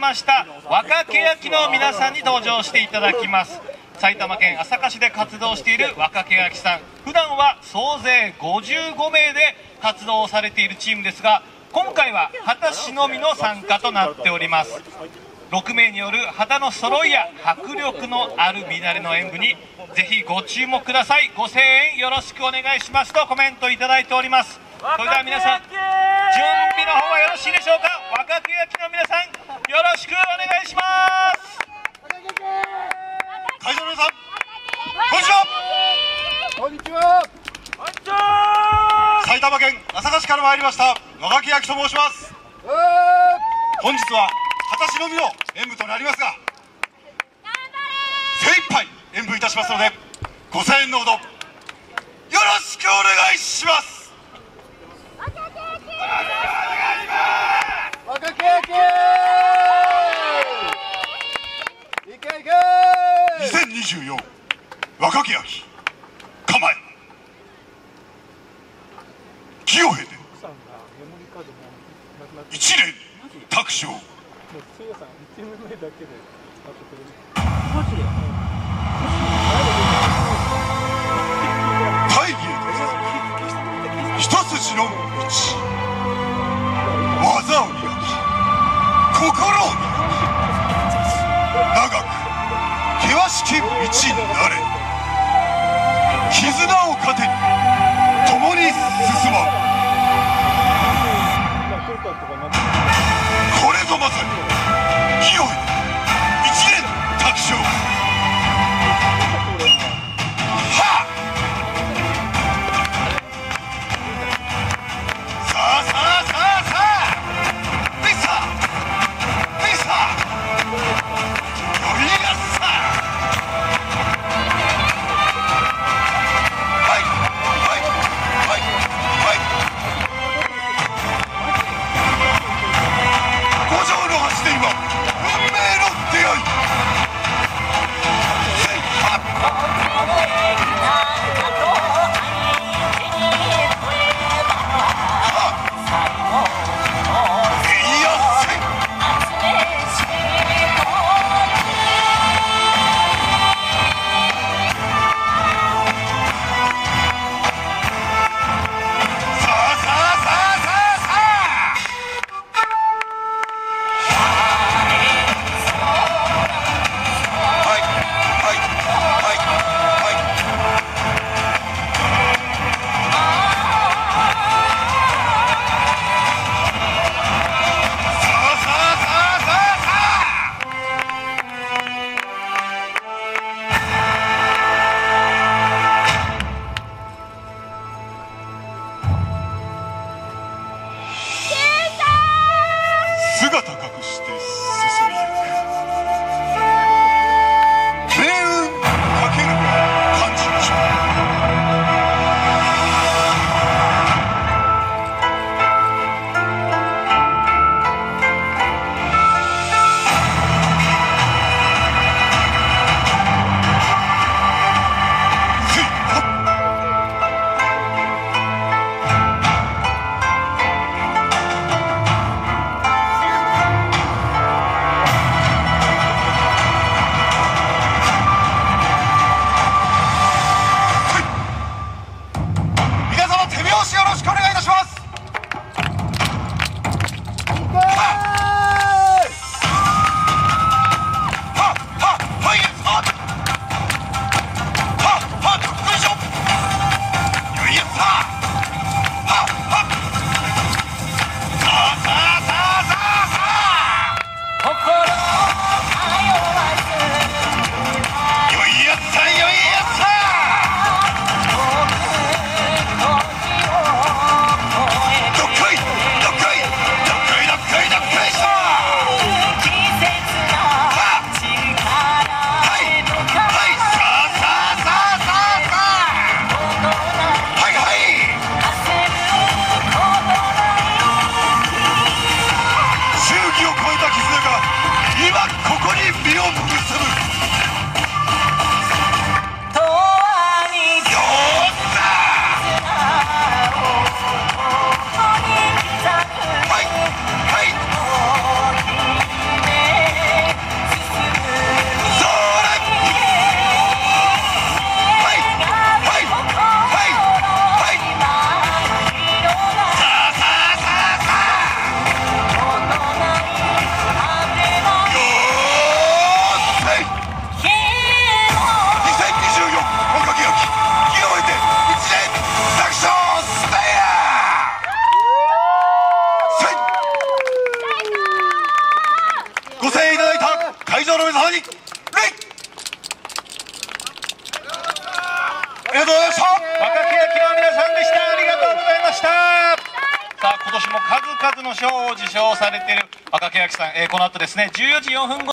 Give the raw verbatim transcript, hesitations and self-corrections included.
ました若欅の皆さんに登場していただきます。埼玉県朝霞市で活動している若欅さん、普段は総勢ごじゅうごめいで活動をされているチームですが、今回は旗しのみの参加となっております。ろくめいによる旗の揃いや迫力のある乱れの演舞にぜひご注目ください。ご声援よろしくお願いしますとコメントいただいております。それでは皆さん、準備の方はよろしいでしょうか。若欅の皆さん、よろしくお願いします。 会場の皆さん、こんにちは。 こんにちは。 こんにちは。埼玉県朝霞市から参りました若欅と申します。本日は旗しのみの演舞となりますが、精一杯演舞いたしますのでご声援のほどよろしくお願いします。 若欅いけいけにせんにじゅうよん若欅構え。木を経ていちねん卓勝。大義へと一筋の道、技を磨き心を磨き、長く険しき道なれ。絆を糧に共に進まう。これぞまさに木を経て一年卓勝。はっ、さあさあさあさあ、ビッサビッサよりやすさ。はいはいはいはい、五条の橋りがとうございました。 若欅の皆さんでした。ありがとうございました。さあ今年も数々の賞を受賞されている若欅さん、えー、この後ですねじゅうよじよんぷんご